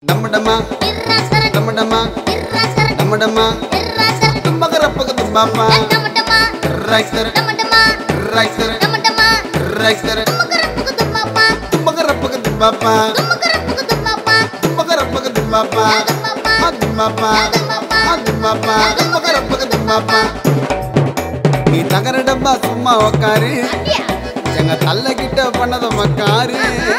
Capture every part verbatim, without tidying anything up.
Damadama, damadama, damadama, tumbagarapaga tumbapa, ricer, ricer, ricer, tumbagarapaga tumbapa, tumbagarapaga tumbapa, adumapa, adumapa, tumbagarapaga tumbapa. Ni tagara dabba summa vakari, jangan talla kita panada makari.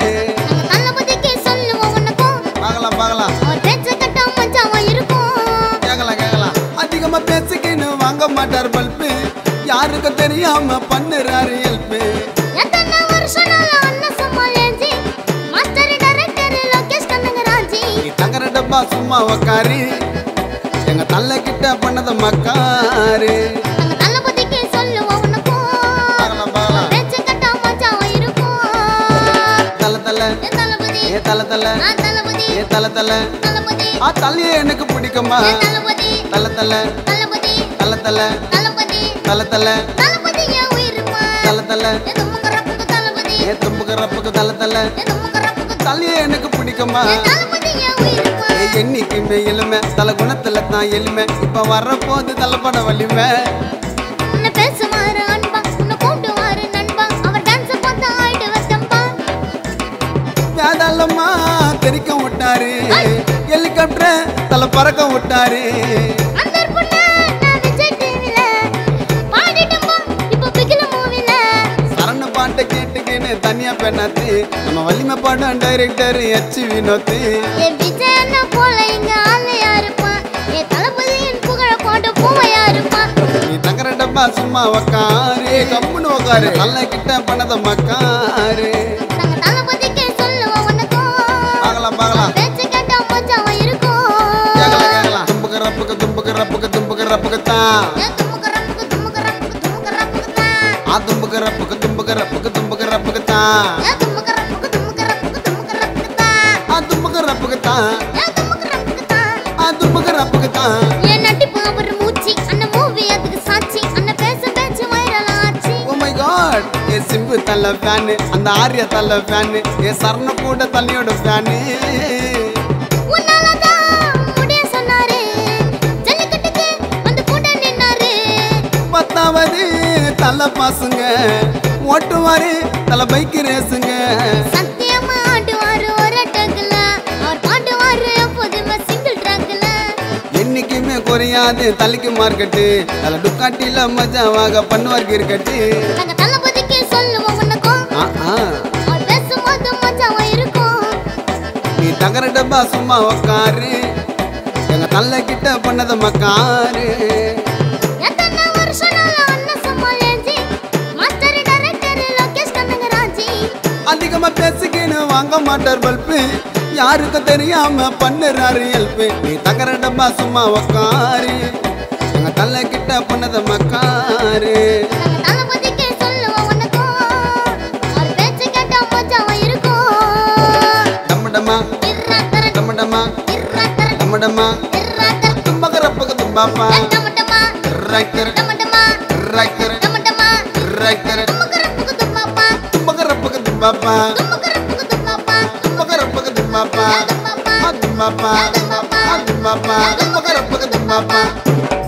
Bagala bagala. और पेंचे कट्टा मचा वयरुको. केगला केगला. अधिकमा पेंचे किनु वांगा मटर बल्पे. यार को तेरियामा पन्नरारी एल्पे. यतना वर्षनाला अन्न सम्मालेंजी. मास्टर डायरेक्टर लोकेश कन्नगराजी. तंगरा डब्बा सुम्मा वकारी. जंगा तल्ला किट्टा पन्नद मक्कारी. तंग तल्ला बुद्धिके सोल्लुवा उनको. bagala bagala. पेंचे कट्टा मचा वयरुको. तल्ला तल्ला. ये तल्ला बुद्धि. ये तल्ला तल्ला. आ तल्ला ये तला तला आ तली எனக்கு பிடிக்குமா தல தல தல தல தல தல தலபதி ஏ உயிர்மா தல தல ஏ தும்பகரப்புக்கு தலபதி ஏ தும்பகரப்புக்கு தல தல ஏ தும்பகரப்புக்கு தலி எனக்கு பிடிக்குமா தலபதி ஏ உயிர்மா ஏ என்னைக்குமே இளமை தல குணத்துல தான் எளிமை இப்ப வர போது தலபட வலிமை உன்னை பேசுமாறு அன்பா உன்னை கூப்பிடுவாரு நண்பா அவர் டான்ஸ் பார்த்தா ஆயிடு வச்சம்பா வேதல்லம்மா தெரிக்க விட்டாரு ஹெலிகாப்டர் தல பறக்க விட்டாரு அந்தர் புண்ண நான் விஜய் டிவில பாடிட்டம்பா இப்போ பிகில மூவில சரண பாட்ட கேட்டுக்கினே தனியா பெண்ணாத்து நம்ம வலிமை பாடம் டைரக்டர் எச் வினோத் ஏ விஜய் அண்ணா போல இங்க ஆளே யாருப்பா ஏ தலபதியின் புகழ போட்டு பூவையா இருப்பா நீ தங்கற டப்பா சும்மா வக்காரு கம்முன்னு வக்காரு நல்ல கிட்ட பண்ணத மக்காரு தங்க தலபதிக்கு சொல்லுவா உனக்கு பாகலா பாகலா பேச்சு கேட்டா மச்சா வயிருக்கோ கேகலா கேகலா தும்பகரப்புக்கு தும்பகரப்புக்கு தும்பகரப்புக்கு தா ஏ தும்பகரப்புக்கு தும்பகரப்புக்கு தும்பகரப்புக்கு தா ஆ தும்பகரப்புக்கு தும்பகரப்புக்கு தும்பகரப்புக்கு தா ஏ தும்பகரப்புக்கு தும்பகரப்புக்கு தும்பகரப்புக்கு தா ஆ தும்பகரப்புக்கு தா ஏ தும்பகரப்புக்கு தா ஆ தும்பகரப்புக்கு தா ஏ நடிப்பு அவர் மூச்சி அந்த மூவி அதுக்கு சாட்சி அந்த பேச பேச்சு வைரல் ஆச்சு ஓ மை காட் ஏ சிம்பு தல ஃபேன் அந்த ஆர்யா தல ஃபேன் ஏ சரண கூட தலியோட ஃபேன் உன்னாலதா முடிய சொன்னாரு ஜல்லிக்கட்டுக்கு வந்து கூட நின்னாரு பத்தாவது தல பாசுங்க ஓட்டுவாரு தல பைக் ரேசுங்க சத்தியமா ஆடுவாரு ஒரு டக்ல அவர் பாடுவாரு எப்போதுமே சிங்கிள் ட்ராக்ல என்னைக்குமே குறையாது தலைக்கு மார்க்கெட்டு தல டுக்காட்டில மஜாவாக பண்ணுவார் கிரிக்கெட் நாங்க தலபதிக்கு சொல்லுவோம் உனக்கு ஆ ஆ அவர் பேசும்போது மஜாவா இருக்கும் நீ தங்கற டப்பா சும்மா வக்காரு எங்க தல்ல கிட்ட பண்ணத மக்காரு எத்தனை வருஷனால அண்ணா சமாலேஞ்சி மாஸ்டர் டைரக்டர் லோகேஷ் கனகராஜி அதிகமா பேசிக்கினு வாங்க மாட்டார் பல்பு யாருக்கு தெரியாம பண்ணுறாரு ஹெல்ப் நீ தங்கற டப்பா சும்மா வக்காரு எங்க தல்ல கிட்ட பண்ணத மக்காரு தலபதிக்கு சொல்லுவோம் உனக்கு அவர் பேச்சு கேட்டா மஜாவா இருக்கும் டமடமா டமடமா டமடமா தும்பகரப்புக்கு தும்பாப்பா டமடமா ரைக்கர் டமடமா ரைக்கர் டமடமா ரைக்கர் தும்பகரப்புக்கு தும்பாப்பா தும்பகரப்புக்கு தும்பாப்பா தும்பகரப்புக்கு தும்பாப்பா தும்பகரப்புக்கு தும்பாப்பா அதுமாப்பா அதுமாப்பா அதுமாப்பா தும்பகரப்புக்கு தும்பாப்பா